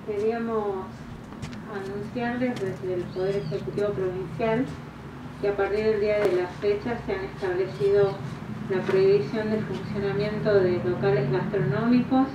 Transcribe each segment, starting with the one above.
Queríamos anunciarles desde el Poder Ejecutivo Provincial que a partir del día de la fecha se han establecido la prohibición de funcionamiento de locales gastronómicos,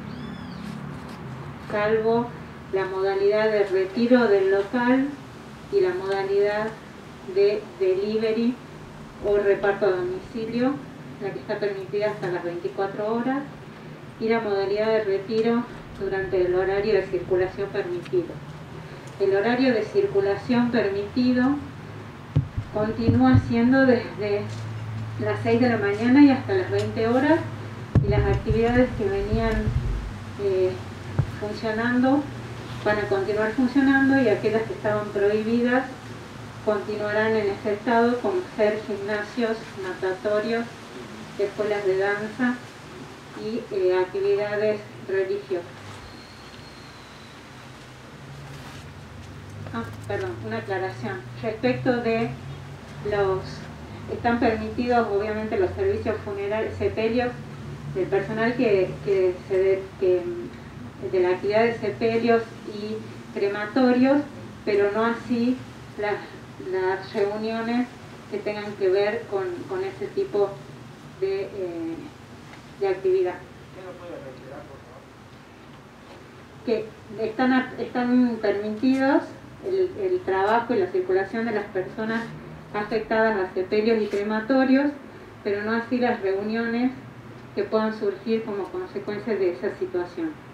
salvo la modalidad de retiro del local y la modalidad de delivery o reparto a domicilio, la que está permitida hasta las 24 horas, y la modalidad de retiro durante el horario de circulación permitido. El horario de circulación permitido continúa siendo desde las 6 de la mañana y hasta las 20 horas, y las actividades que venían funcionando van a continuar funcionando, y aquellas que estaban prohibidas continuarán en ese estado, como ser gimnasios, natatorios, escuelas de danza y actividades religiosas. Una aclaración. Respecto de están permitidos obviamente los servicios funerarios, sepelios, del personal de la actividad de sepelios y crematorios, pero no así las reuniones que tengan que ver con ese tipo de actividad. ¿Qué lo puede retirar, por favor? Que están permitidos el trabajo y la circulación de las personas afectadas a sepelios y crematorios, pero no así las reuniones que puedan surgir como consecuencia de esa situación.